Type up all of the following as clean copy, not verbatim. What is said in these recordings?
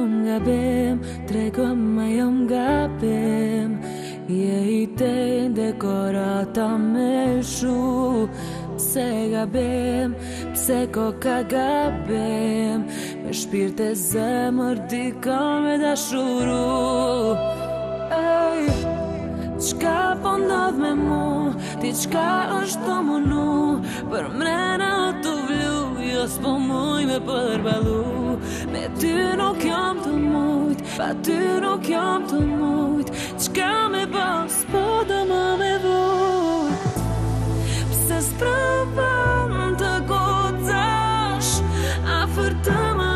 jom gabim, tregom ma jom gabim. Je i te dekorata me shu. Pse gabim, pse koka gabim, me shpirt e zemër dika me dashuru. Ej, qka po ndodh me mu, ti qka është të munu, për mrena të vlu, jo s'po muj me përbalu. Me ty nuk jam të mujt, pa ty nuk jam të mujt, qka me bas, po do më me vujt. Pse s'provan të gocash, afer të më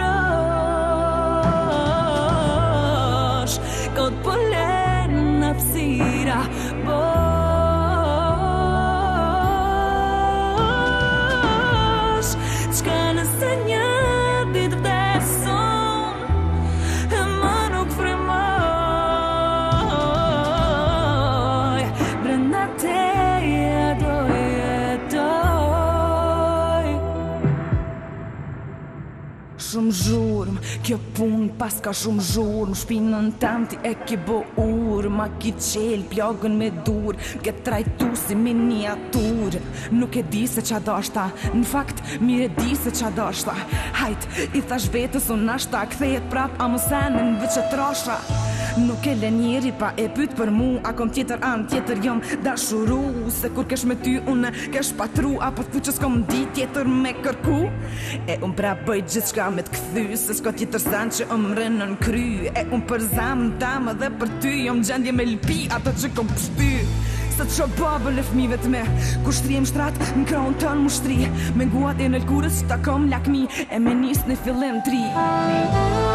afrosh, kot po len në psira, bosh. Qka nëse një dit vdeson, e më nuk fremoj, brenda teje do jetoj. Shumë zhurm, kjo pun pas ka shumë zhurm, shpinën tam ti e ki bo ur, ma ki qel plagën me dur, ke trajtu si miniatur. Nuk e di se qa dashta, në fakt mire di se qa dashta. Hajt, i thash vetës unë nashta, kthejet prap a musenën vëqe trasha. Nuk e le njeri pa e pyt për mu, a kom tjetër anë tjetër jom dashuru. Se kur kesh me ty unë kesh patru, apo t'pu që s'kom di tjetër me kërku. E unë pra bëj gjithë shka me t'kthy, se s'ka tjetër sen që mrenë në kry. E unë për zamën tamë dhe për ty jom gjendje me lpi ato që kom pështy. Se t'sho babël e fmive t'me, kur shtrijem shtrat në kraun tën mushtri, me nguat e në lkurës që ta kom lakmi, e me nis në fillim tri.